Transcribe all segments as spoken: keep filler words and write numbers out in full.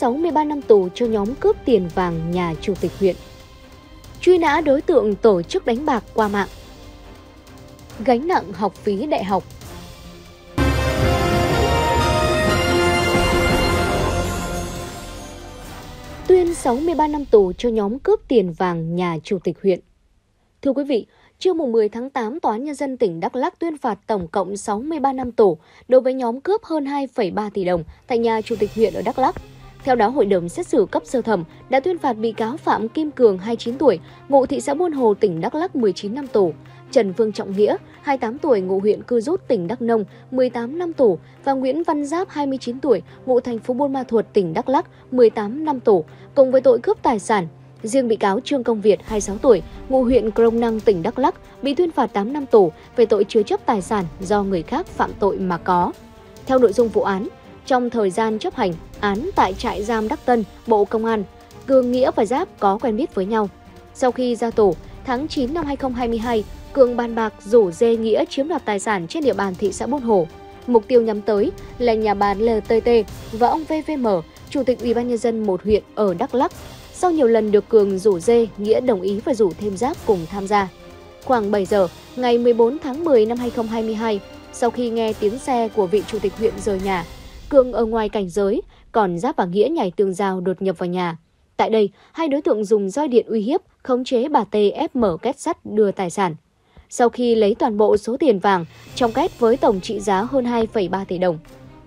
sáu mươi ba năm tù cho nhóm cướp tiền vàng nhà chủ tịch huyện. Truy nã đối tượng tổ chức đánh bạc qua mạng. Gánh nặng học phí đại học. Tuyên sáu mươi ba năm tù cho nhóm cướp tiền vàng nhà chủ tịch huyện. Thưa quý vị, trưa mùng mười tháng tám, Tòa án Nhân dân tỉnh Đắk Lắk tuyên phạt tổng cộng sáu mươi ba năm tù đối với nhóm cướp hơn hai phẩy ba tỷ đồng tại nhà chủ tịch huyện ở Đắk Lắk. Theo đó, Hội đồng xét xử cấp sơ thẩm đã tuyên phạt bị cáo Phạm Kim Cường, hai mươi chín tuổi, ngụ thị xã Buôn Hồ, tỉnh Đắk Lắk mười chín năm tù, Trần Phương Trọng Nghĩa, hai mươi tám tuổi, ngụ huyện Cư Rút, tỉnh Đắk Nông, mười tám năm tù và Nguyễn Văn Giáp, hai mươi chín tuổi, ngụ thành phố Buôn Ma Thuột, tỉnh Đắk Lắk, mười tám năm tù, cùng với tội cướp tài sản. Riêng bị cáo Trương Công Việt, hai mươi sáu tuổi, ngụ huyện Crong Năng, tỉnh Đắk Lắk, bị tuyên phạt tám năm tù về tội chứa chấp tài sản do người khác phạm tội mà có. Theo nội dung vụ án, trong thời gian chấp hành án tại trại giam Đắc Tân, Bộ Công an, Cường, Nghĩa và Giáp có quen biết với nhau. Sau khi ra tù, tháng chín năm hai nghìn không trăm hai mươi hai, Cường bàn bạc rủ dê Nghĩa chiếm đoạt tài sản trên địa bàn thị xã Buôn Hồ. Mục tiêu nhắm tới là nhà bà lờ tê tê và ông vê vê em, Chủ tịch Ủy ban Nhân dân một huyện ở Đắk Lắk. Sau nhiều lần được Cường rủ dê, Nghĩa đồng ý và rủ thêm Giáp cùng tham gia. Khoảng bảy giờ, ngày mười bốn tháng mười năm hai nghìn không trăm hai mươi hai, sau khi nghe tiếng xe của vị chủ tịch huyện rời nhà, Cường ở ngoài cảnh giới, còn Giáp và Nghĩa nhảy tường rào đột nhập vào nhà. Tại đây, hai đối tượng dùng roi điện uy hiếp, khống chế bà T ép mở két sắt đưa tài sản. Sau khi lấy toàn bộ số tiền vàng trong két với tổng trị giá hơn hai phẩy ba tỷ đồng,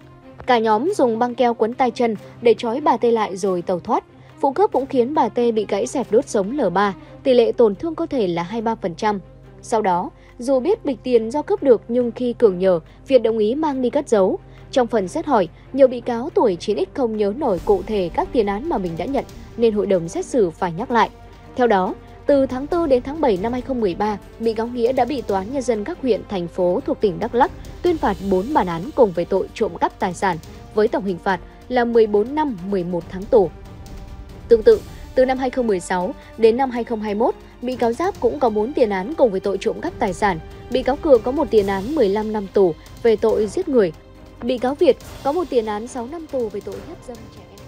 cả nhóm dùng băng keo quấn tay chân để trói bà T lại rồi tẩu thoát. Vụ cướp cũng khiến bà T bị gãy xẹp đốt sống L ba, tỷ lệ tổn thương cơ thể là hai mươi ba phần trăm. Sau đó, dù biết bịch tiền do cướp được nhưng khi Cường nhờ, Việt đồng ý mang đi cất giấu. Trong phần xét hỏi, nhiều bị cáo tuổi chín x không nhớ nổi cụ thể các tiền án mà mình đã nhận, nên hội đồng xét xử phải nhắc lại. Theo đó, từ tháng tư đến tháng bảy năm hai nghìn không trăm mười ba, bị cáo Nghĩa đã bị Tòa án Nhân dân các huyện, thành phố thuộc tỉnh Đắk Lắk tuyên phạt bốn bản án cùng với tội trộm cắp tài sản, với tổng hình phạt là mười bốn năm mười một tháng tù. Tương tự, từ năm hai nghìn không trăm mười sáu đến năm hai nghìn không trăm hai mươi mốt, bị cáo Giáp cũng có bốn tiền án cùng với tội trộm cắp tài sản. Bị cáo Cường có một tiền án mười lăm năm tù về tội giết người. Bị cáo Việt có một tiền án sáu năm tù về tội hiếp dâm trẻ em.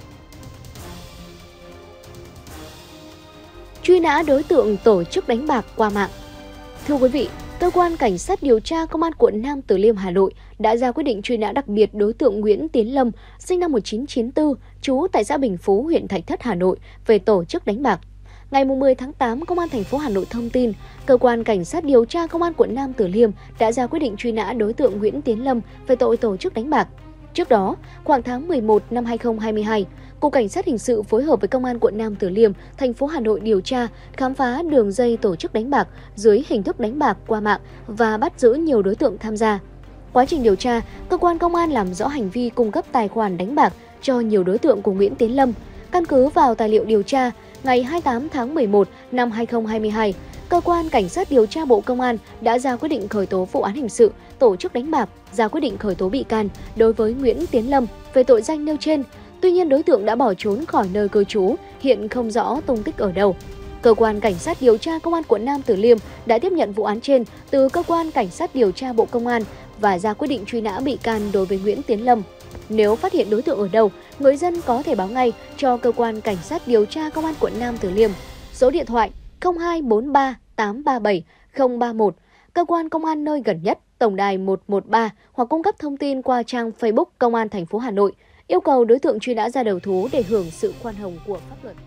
Truy nã đối tượng tổ chức đánh bạc qua mạng. Thưa quý vị, Cơ quan Cảnh sát điều tra Công an quận Nam Từ Liêm, Hà Nội đã ra quyết định truy nã đặc biệt đối tượng Nguyễn Tiến Lâm, sinh năm một nghìn chín trăm chín mươi tư, trú tại xã Bình Phú, huyện Thạch Thất, Hà Nội, về tổ chức đánh bạc. Ngày mười tháng tám, Công an thành phố Hà Nội thông tin, Cơ quan Cảnh sát điều tra Công an quận Nam Từ Liêm đã ra quyết định truy nã đối tượng Nguyễn Tiến Lâm về tội tổ chức đánh bạc. Trước đó, khoảng tháng mười một năm hai nghìn không trăm hai mươi hai, Cục Cảnh sát Hình sự phối hợp với Công an quận Nam Từ Liêm, thành phố Hà Nội điều tra, khám phá đường dây tổ chức đánh bạc dưới hình thức đánh bạc qua mạng và bắt giữ nhiều đối tượng tham gia. Quá trình điều tra, cơ quan công an làm rõ hành vi cung cấp tài khoản đánh bạc cho nhiều đối tượng của Nguyễn Tiến Lâm. Căn cứ vào tài liệu điều tra, ngày hai mươi tám tháng mười một năm hai nghìn không trăm hai mươi hai, Cơ quan Cảnh sát điều tra Bộ Công an đã ra quyết định khởi tố vụ án hình sự tổ chức đánh bạc, ra quyết định khởi tố bị can đối với Nguyễn Tiến Lâm về tội danh nêu trên. Tuy nhiên, đối tượng đã bỏ trốn khỏi nơi cư trú, hiện không rõ tung tích ở đâu. Cơ quan Cảnh sát điều tra Công an quận Nam Từ Liêm đã tiếp nhận vụ án trên từ Cơ quan Cảnh sát điều tra Bộ Công an và ra quyết định truy nã bị can đối với Nguyễn Tiến Lâm. Nếu phát hiện đối tượng ở đâu, người dân có thể báo ngay cho Cơ quan Cảnh sát điều tra Công an quận Nam Từ Liêm. Số điện thoại không hai bốn ba tám ba bảy không ba một, cơ quan công an nơi gần nhất, tổng đài một một ba, hoặc cung cấp thông tin qua trang Facebook Công an thành phố Hà Nội, yêu cầu đối tượng truy nã ra đầu thú để hưởng sự khoan hồng của pháp luật.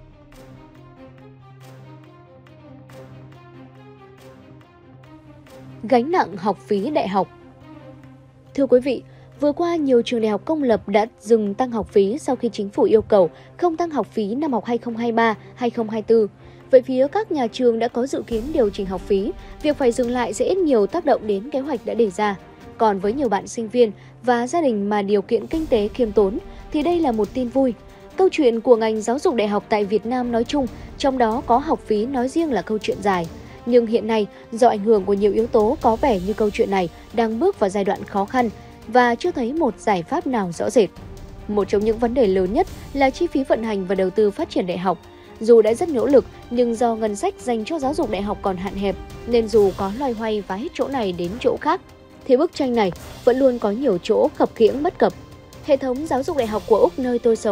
Gánh nặng học phí đại học. Thưa quý vị, vừa qua nhiều trường đại học công lập đã dừng tăng học phí sau khi chính phủ yêu cầu không tăng học phí năm học hai nghìn không trăm hai mươi ba hai nghìn không trăm hai mươi tư. Về phía các nhà trường đã có dự kiến điều chỉnh học phí, việc phải dừng lại sẽ ít nhiều tác động đến kế hoạch đã đề ra. Còn với nhiều bạn sinh viên và gia đình mà điều kiện kinh tế khiêm tốn thì đây là một tin vui. Câu chuyện của ngành giáo dục đại học tại Việt Nam nói chung, trong đó có học phí nói riêng là câu chuyện dài. Nhưng hiện nay, do ảnh hưởng của nhiều yếu tố, có vẻ như câu chuyện này đang bước vào giai đoạn khó khăn và chưa thấy một giải pháp nào rõ rệt. Một trong những vấn đề lớn nhất là chi phí vận hành và đầu tư phát triển đại học. Dù đã rất nỗ lực, nhưng do ngân sách dành cho giáo dục đại học còn hạn hẹp, nên dù có loay hoay và hết chỗ này đến chỗ khác, thì bức tranh này vẫn luôn có nhiều chỗ khập khiễng bất cập. Hệ thống giáo dục đại học của Úc nơi tôi sống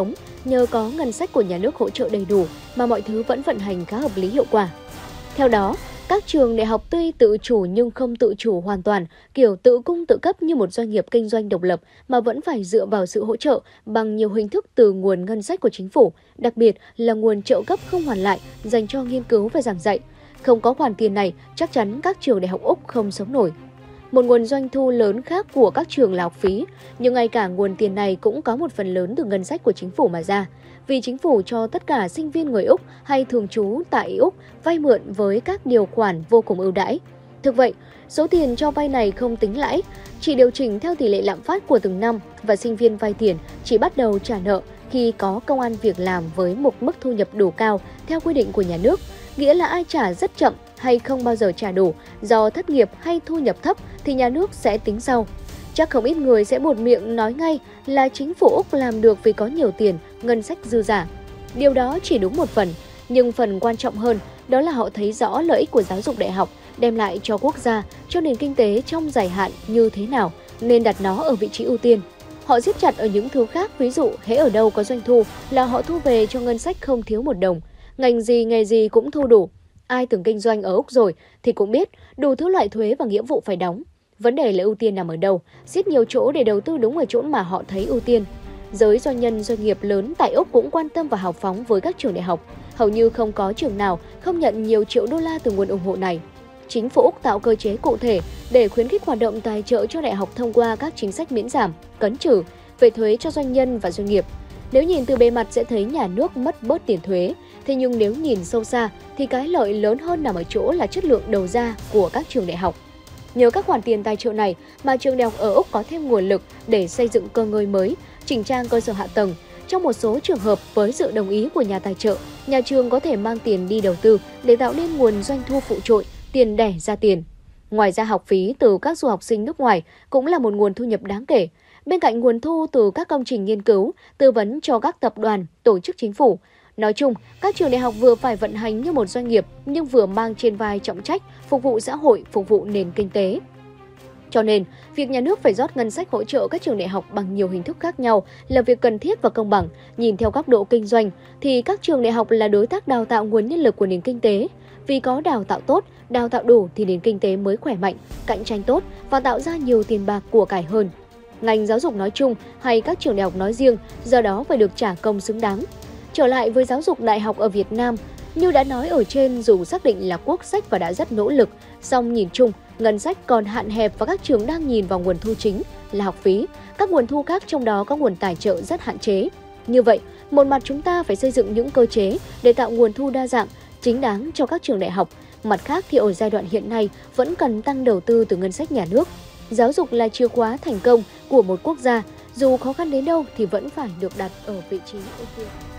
nhờ có ngân sách của nhà nước hỗ trợ đầy đủ mà mọi thứ vẫn vận hành khá hợp lý hiệu quả. Theo đó, các trường đại học tuy tự chủ nhưng không tự chủ hoàn toàn, kiểu tự cung tự cấp như một doanh nghiệp kinh doanh độc lập mà vẫn phải dựa vào sự hỗ trợ bằng nhiều hình thức từ nguồn ngân sách của chính phủ, đặc biệt là nguồn trợ cấp không hoàn lại dành cho nghiên cứu và giảng dạy. Không có khoản tiền này, chắc chắn các trường đại học Úc không sống nổi. Một nguồn doanh thu lớn khác của các trường là học phí, nhưng ngay cả nguồn tiền này cũng có một phần lớn từ ngân sách của chính phủ mà ra. Vì chính phủ cho tất cả sinh viên người Úc hay thường trú tại Úc vay mượn với các điều khoản vô cùng ưu đãi. Thực vậy, số tiền cho vay này không tính lãi, chỉ điều chỉnh theo tỷ lệ lạm phát của từng năm và sinh viên vay tiền chỉ bắt đầu trả nợ khi có công ăn việc làm với một mức thu nhập đủ cao theo quy định của nhà nước, nghĩa là ai trả rất chậm hay không bao giờ trả đủ do thất nghiệp hay thu nhập thấp thì nhà nước sẽ tính sau. Chắc không ít người sẽ buột miệng nói ngay là chính phủ Úc làm được vì có nhiều tiền, ngân sách dư giả. Điều đó chỉ đúng một phần, nhưng phần quan trọng hơn đó là họ thấy rõ lợi ích của giáo dục đại học đem lại cho quốc gia, cho nền kinh tế trong dài hạn như thế nào, nên đặt nó ở vị trí ưu tiên. Họ siết chặt ở những thứ khác, ví dụ hễ ở đâu có doanh thu là họ thu về cho ngân sách không thiếu một đồng. Ngành gì nghề gì cũng thu đủ. Ai từng kinh doanh ở Úc rồi thì cũng biết đủ thứ loại thuế và nghĩa vụ phải đóng. Vấn đề là ưu tiên nằm ở đâu, siết nhiều chỗ để đầu tư đúng ở chỗ mà họ thấy ưu tiên. Giới doanh nhân doanh nghiệp lớn tại Úc cũng quan tâm và hào phóng với các trường đại học. Hầu như không có trường nào không nhận nhiều triệu đô la từ nguồn ủng hộ này. Chính phủ Úc tạo cơ chế cụ thể để khuyến khích hoạt động tài trợ cho đại học thông qua các chính sách miễn giảm, cấn trừ về thuế cho doanh nhân và doanh nghiệp. Nếu nhìn từ bề mặt sẽ thấy nhà nước mất bớt tiền thuế, thế nhưng nếu nhìn sâu xa thì cái lợi lớn hơn nằm ở chỗ là chất lượng đầu ra của các trường đại học. Nhờ các khoản tiền tài trợ này mà trường đại học ở Úc có thêm nguồn lực để xây dựng cơ ngơi mới, chỉnh trang cơ sở hạ tầng. Trong một số trường hợp với sự đồng ý của nhà tài trợ, nhà trường có thể mang tiền đi đầu tư để tạo nên nguồn doanh thu phụ trội, tiền đẻ ra tiền. Ngoài ra, học phí từ các du học sinh nước ngoài cũng là một nguồn thu nhập đáng kể. Bên cạnh nguồn thu từ các công trình nghiên cứu, tư vấn cho các tập đoàn, tổ chức chính phủ. Nói chung, các trường đại học vừa phải vận hành như một doanh nghiệp nhưng vừa mang trên vai trọng trách phục vụ xã hội, phục vụ nền kinh tế. Cho nên, việc nhà nước phải rót ngân sách hỗ trợ các trường đại học bằng nhiều hình thức khác nhau là việc cần thiết và công bằng. Nhìn theo góc độ kinh doanh, thì các trường đại học là đối tác đào tạo nguồn nhân lực của nền kinh tế. Vì có đào tạo tốt, đào tạo đủ thì nền kinh tế mới khỏe mạnh, cạnh tranh tốt và tạo ra nhiều tiền bạc của cải hơn. Ngành giáo dục nói chung hay các trường đại học nói riêng, do đó phải được trả công xứng đáng. Trở lại với giáo dục đại học ở Việt Nam, như đã nói ở trên, dù xác định là quốc sách và đã rất nỗ lực, song nhìn chung, ngân sách còn hạn hẹp và các trường đang nhìn vào nguồn thu chính là học phí. Các nguồn thu khác trong đó có nguồn tài trợ rất hạn chế. Như vậy, một mặt chúng ta phải xây dựng những cơ chế để tạo nguồn thu đa dạng, chính đáng cho các trường đại học. Mặt khác thì ở giai đoạn hiện nay vẫn cần tăng đầu tư từ ngân sách nhà nước. Giáo dục là chìa khóa thành công của một quốc gia, dù khó khăn đến đâu thì vẫn phải được đặt ở vị trí ưu tiên.